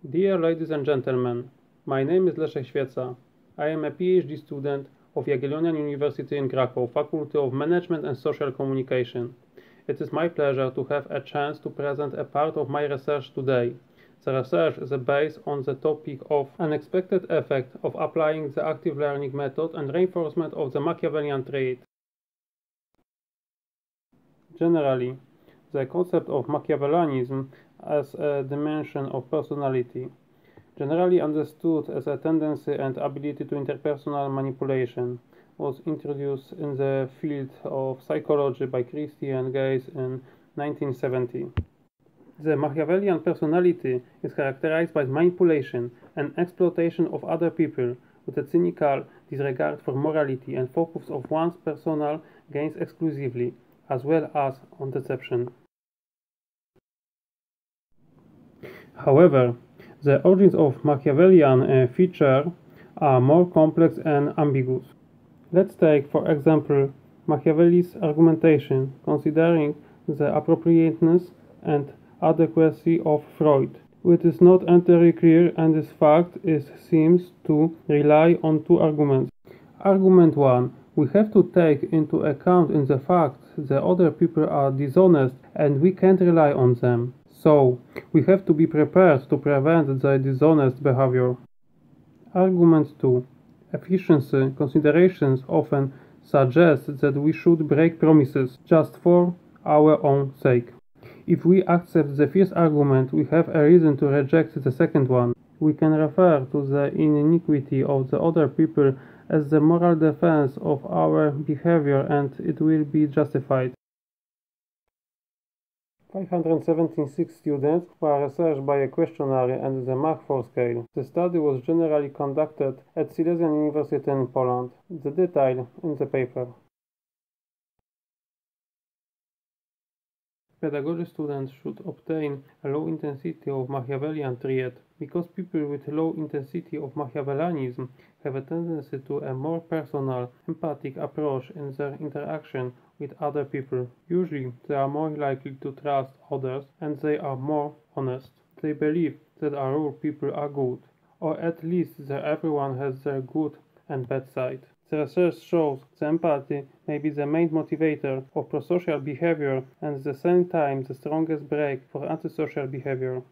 Dear ladies and gentlemen, my name is Leszek Świeca. I am a PhD student of Jagiellonian University in Kraków, Faculty of Management and Social Communication. It is my pleasure to have a chance to present a part of my research today. The research is based on the topic of unexpected effect of applying the active learning method and reinforcement of the Machiavellian trait. Generally, the concept of Machiavellianism as a dimension of personality, generally understood as a tendency and ability to interpersonal manipulation, was introduced in the field of psychology by Christian Gaze in 1970. The Machiavellian personality is characterized by manipulation and exploitation of other people with a cynical disregard for morality and focus of one's personal gains exclusively, as well as on deception. However, the origins of Machiavellian feature are more complex and ambiguous. Let's take, for example, Machiavelli's argumentation, considering the appropriateness and adequacy of Freud, which is not entirely clear, and this fact seems to rely on two arguments. Argument 1. We have to take into account in the fact that other people are dishonest and we can't rely on them. So, we have to be prepared to prevent their dishonest behavior. Argument 2. Efficiency considerations often suggest that we should break promises just for our own sake. If we accept the first argument, we have a reason to reject the second one. We can refer to the iniquity of the other people as the moral defense of our behavior, and it will be justified. 576 students were researched by a questionnaire and the Mach 4 scale. The study was generally conducted at Silesian University in Poland. The detail in the paper. Pedagogy students should obtain a low intensity of Machiavellian trait because people with low intensity of Machiavellianism have a tendency to a more personal, empathic approach in their interaction with other people. Usually, they are more likely to trust others and they are more honest. They believe that as a rule people are good, or at least that everyone has their good and bad side. The research shows that empathy may be the main motivator of prosocial behavior and at the same time the strongest brake for antisocial behavior.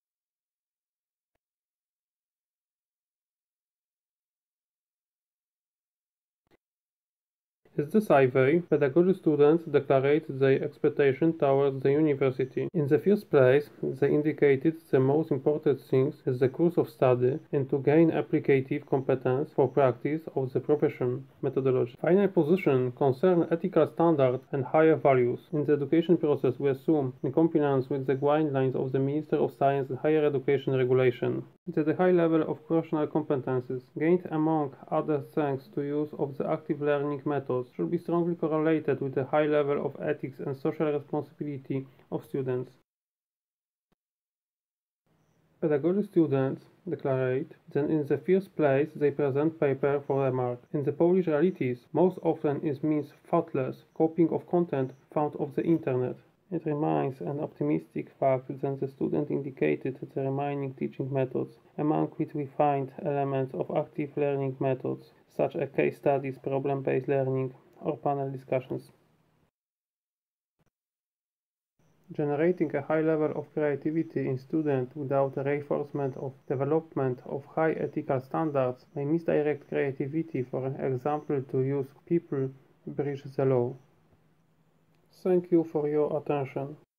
In the survey, pedagogy students declared their expectation towards the university. In the first place, they indicated the most important things is the course of study and to gain applicative competence for practice of the profession methodology. Final position concern ethical standards and higher values. In the education process, we assume, in compliance with the guidelines of the Minister of Science and Higher Education Regulation, that the high level of professional competences gained among other thanks to use of the active learning methods should be strongly correlated with the high level of ethics and social responsibility of students. Pedagogy students declared that in the first place they present paper for remark. In the Polish realities, most often it means thoughtless copying of content found off the internet. It remains an optimistic fact that the student indicated the remaining teaching methods, among which we find elements of active learning methods, such as case studies, problem-based learning, or panel discussions. Generating a high level of creativity in students without a reinforcement of development of high ethical standards may misdirect creativity, for example, to use people breach the law. Thank you for your attention.